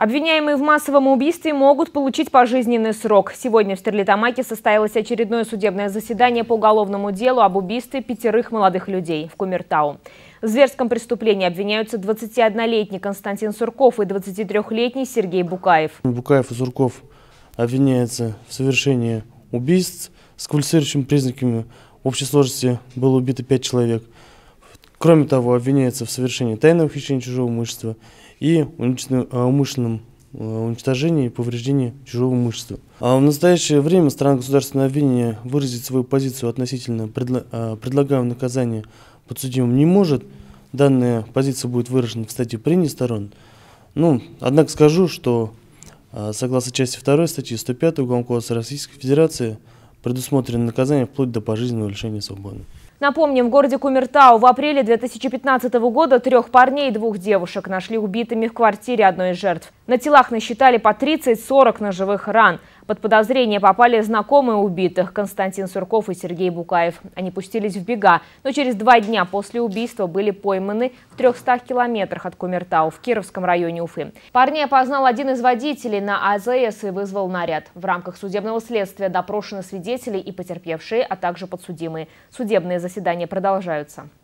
Обвиняемые в массовом убийстве могут получить пожизненный срок. Сегодня в Стерлитамаке состоялось очередное судебное заседание по уголовному делу об убийстве 5 молодых людей в Кумертау. В зверском преступлении обвиняются 21-летний Константин Сурков и 23-летний Сергей Букаев. Букаев и Сурков обвиняются в совершении убийств с квалифицирующими признаками. В общей сложности было убито 5 человек. Кроме того, обвиняется в совершении тайного хищения чужого имущества и умышленном уничтожении и повреждении чужого имущества. А в настоящее время сторона государственного обвинения выразить свою позицию относительно предлагаемого наказания подсудимым не может. Данная позиция будет выражена в статье прений сторон. Однако скажу, что согласно части 2 статьи 105 Уголовного кодекса Российской Федерации предусмотрено наказание вплоть до пожизненного лишения свободы. Напомним, в городе Кумертау в апреле 2015 года 3 парней и 2 девушек нашли убитыми в квартире одной из жертв. На телах насчитали по 30-40 ножевых ран. Под подозрение попали знакомые убитых Константин Сурков и Сергей Букаев. Они пустились в бега, но через 2 дня после убийства были пойманы в 300 километрах от Кумертау в Кировском районе Уфы. Парней опознал один из водителей на АЗС и вызвал наряд. В рамках судебного следствия допрошены свидетели и потерпевшие, а также подсудимые. Судебные заседания продолжаются.